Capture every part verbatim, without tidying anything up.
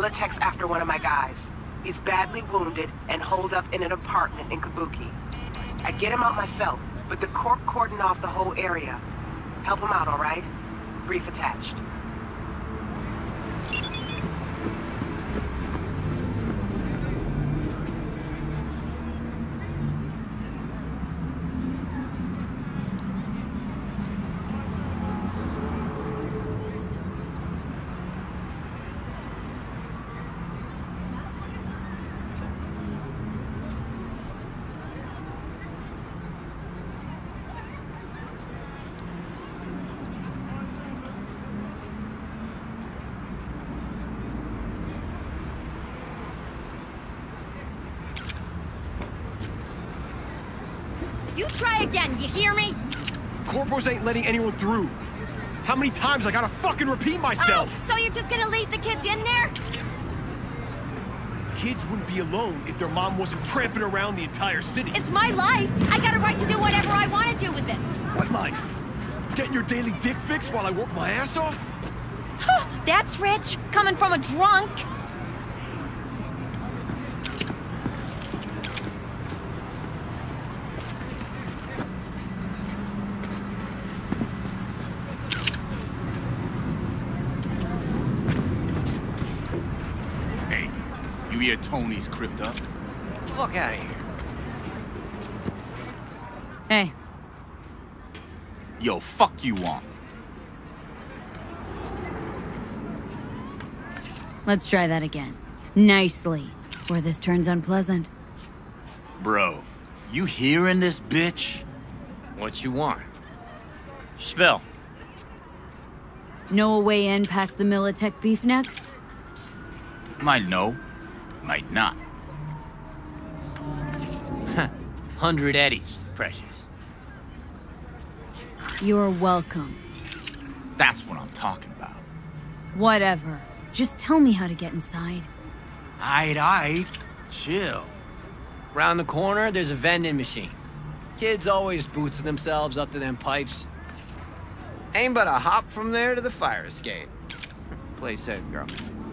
Militech's after one of my guys. He's badly wounded and holed up in an apartment in Kabuki. I'd get him out myself, but the Corp cordoned off the whole area. Help him out, all right? Brief attached. You try again, you hear me? Corpos ain't letting anyone through. How many times I gotta fucking repeat myself? Oh, so you're just gonna leave the kids in there? Kids wouldn't be alone if their mom wasn't tramping around the entire city. It's my life. I got a right to do whatever I want to do with it. What life? Getting your daily dick fixed while I work my ass off? That's rich, coming from a drunk. You hear Tony's crypt up? Fuck out of here. Hey. Yo, fuck you want. Let's try that again. Nicely, before this turns unpleasant. Bro, you hearing this bitch? What you want? Spill. Know a way in past the Militech beefnecks? Might know, might not. Hundred eddies, precious. You're welcome. That's what I'm talking about. Whatever. Just tell me how to get inside. Aight, aight. Chill. Round the corner, there's a vending machine. Kids always boosting themselves up to them pipes. Ain't but a hop from there to the fire escape. Play safe, girl.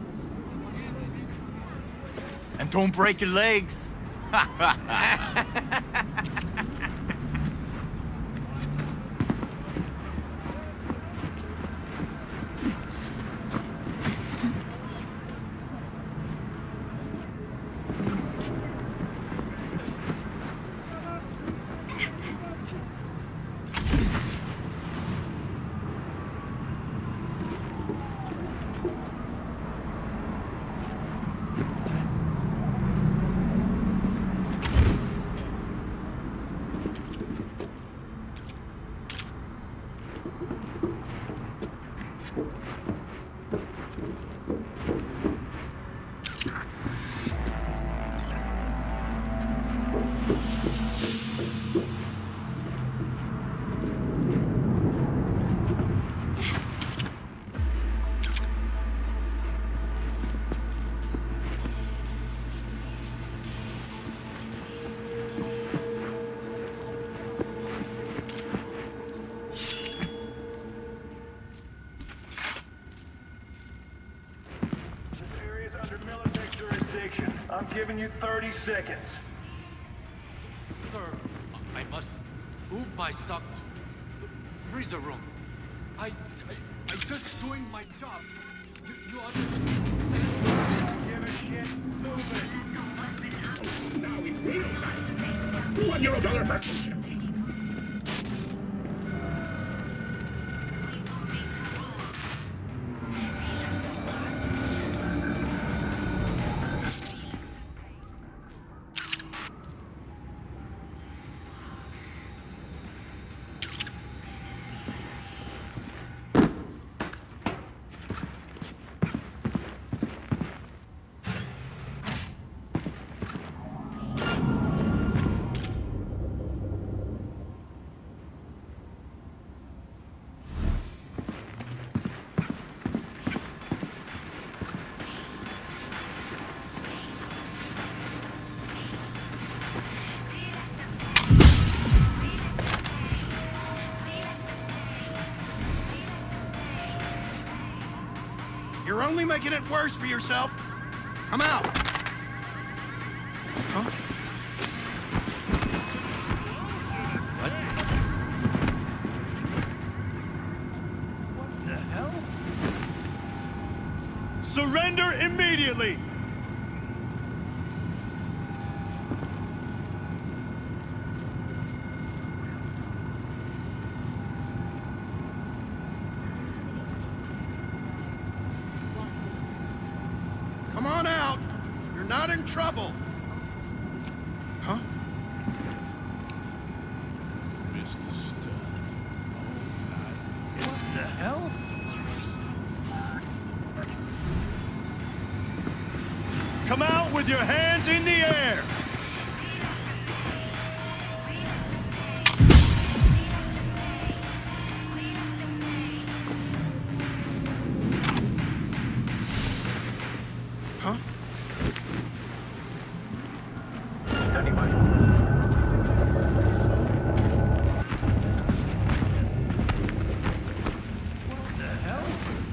And don't break your legs. I'm giving you thirty seconds. Sir, I must move my stock to the freezer room. I, I, I'm just doing my job. You, you understand? Give a shit. Move it. Now we will. One euro dollar back. You're only making it worse for yourself. I'm out. Huh? What? What the hell? Surrender immediately! Come on out. You're not in trouble. Huh? Mister Stone. What the hell? Come out with your hands in the air! Huh? What the hell?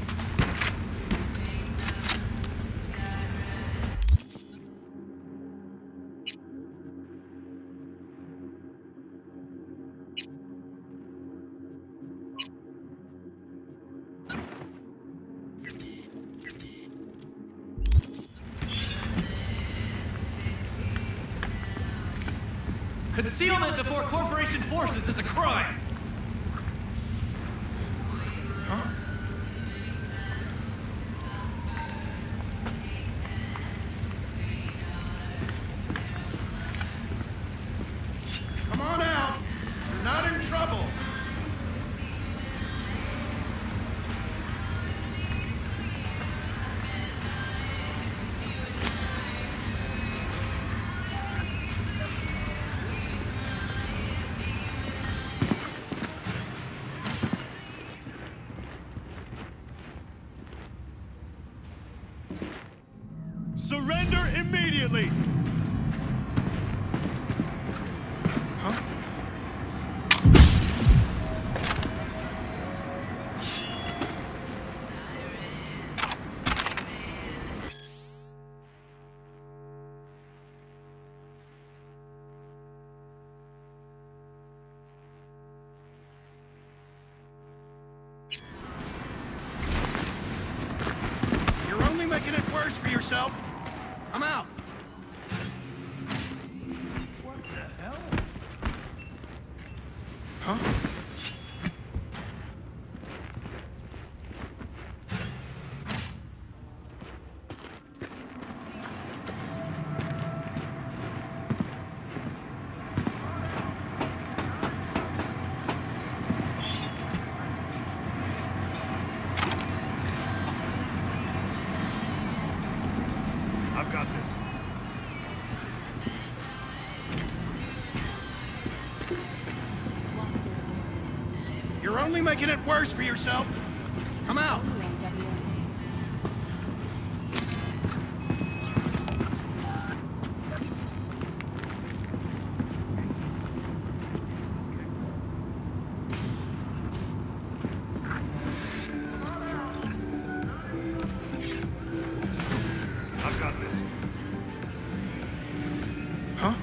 Concealment before corporation forces is a crime! Huh? Come on out. You're not in trouble. Surrender immediately! Huh? You're only making it worse for yourself. I'm out. What the hell? Huh? I've got this. You're only making it worse for yourself. I'm out. I've got this. Huh?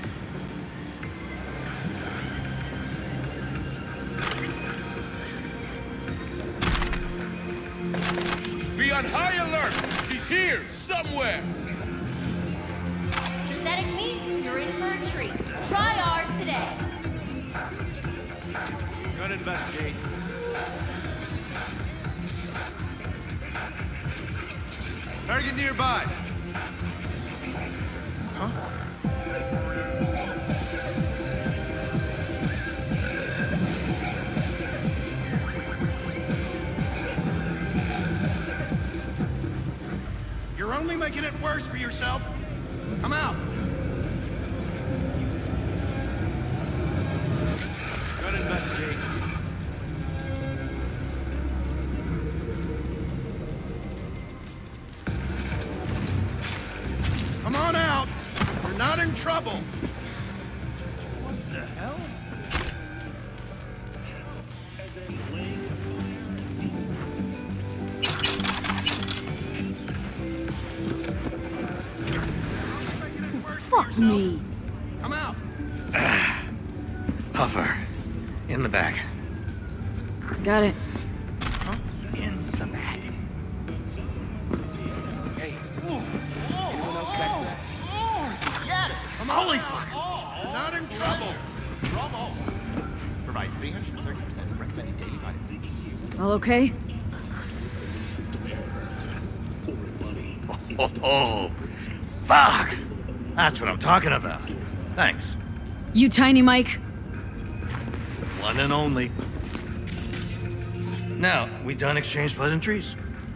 Be on high alert! He's here, somewhere! Synthetic meat, you're in for a treat. Try ours today. Gotta investigate. Target nearby. You're only making it worse for yourself. I'm out. Gotta investigate. Come on out. You're not in trouble. What the hell? yourself. Me. Come out. Huffer. In the back. Got it. Huh? In the back. Hey. Anyone else back there? Get it. Come on. Holy fuck. You're not in trouble. Provides three hundred thirty percent recommended daily vitamin C. All okay? Oh, oh, oh. Fuck! That's what I'm talking about. Thanks. You tiny Mike. One and only. Now, we done exchange pleasantries?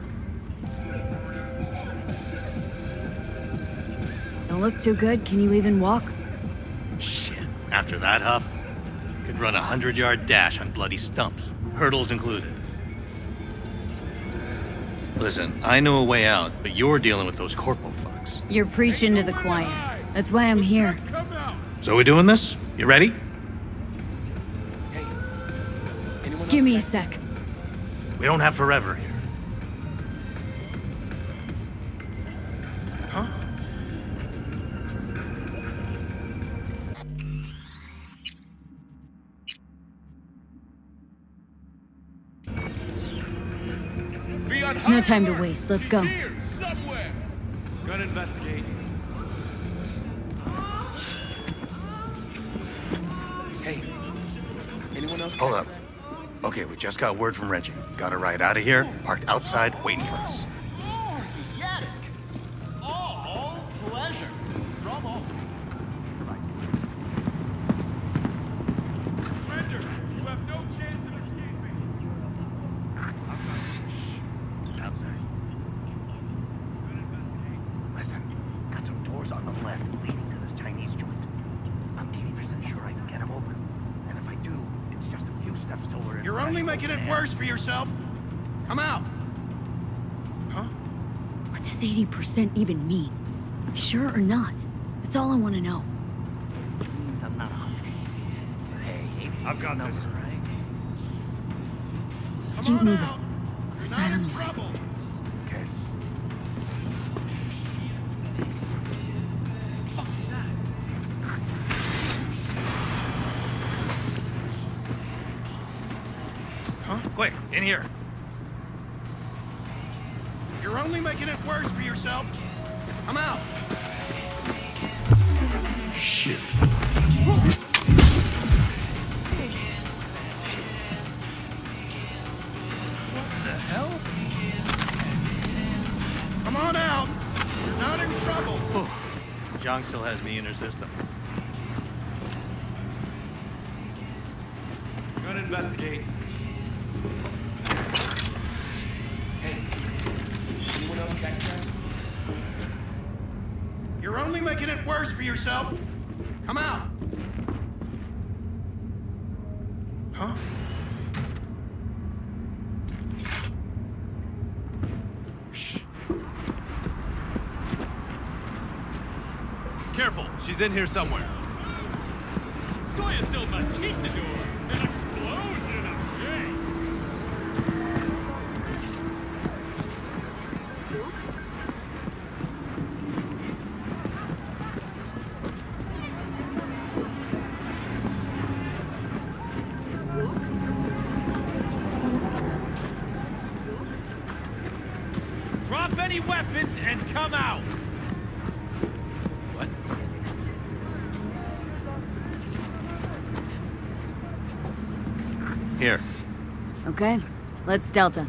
Don't look too good. Can you even walk? Shit. After that, Huff, could run a hundred-yard dash on bloody stumps, hurdles included. Listen, I know a way out, but you're dealing with those corporal fucks. You're preaching to the choir. That's why I'm here. So we doing this? You ready? Hey. Anyone Give else me a back sec. We don't have forever here. Huh? Be on No high time to alert. waste. Let's He's go. Here, somewhere. Gonna investigate. Hey. Anyone else? Hold back up. Okay, we just got word from Reggie. Got a ride out of here, parked outside, waiting for us. Get it. All pleasure. Bravo. Surrender. You have no chance of escaping. Listen, got some doors on the left leading to this Chinese joint. I'm eighty percent sure I can get him open. And if I do, it's just a few steps till we're in. You're only making it worse for yourself. Come out. Huh? What does eighty percent even mean? Sure or not? That's all I want to know. I'm not hungry. Hey, I've got this. right? Let's Come keep on moving. out. I'll You're decide not on in the way. trouble. Okay. Huh? Quick, in here. You're only making it worse for yourself. Come out. Shit. What the hell? Come on out. You're not in trouble. John still has me in her system. Gonna investigate. Hey. Anyone else back there? You're only making it worse for yourself. Come out. Huh? Shh. Careful, she's in here somewhere. Soy a silver chistador. An explosion of shame. Drop any weapons and come out. What? Here. Okay, let's Delta.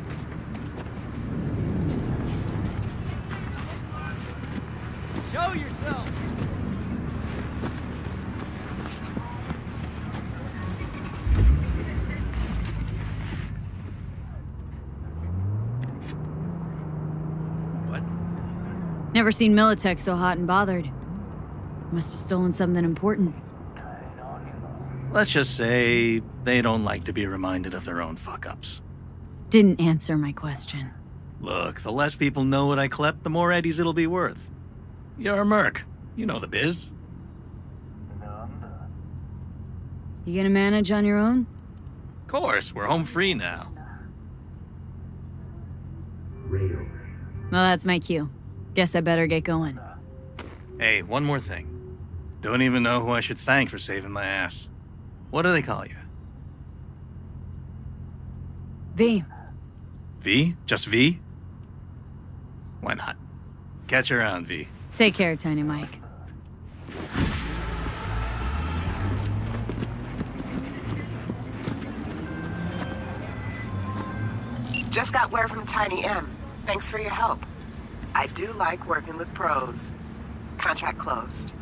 Show yourself. What? Never seen Militech so hot and bothered. Must have stolen something important. Let's just say they don't like to be reminded of their own fuck-ups. Didn't answer my question. Look, the less people know what I clept, the more eddies it'll be worth. You're a merc. You know the biz. You gonna manage on your own? Of course, we're home free now. Well, that's my cue. Guess I better get going. Hey, one more thing. Don't even know who I should thank for saving my ass. What do they call you? V. V? Just V? Why not? Catch you around, V. Take care, Tiny Mike. Just got word from Tiny M. Thanks for your help. I do like working with pros. Contract closed.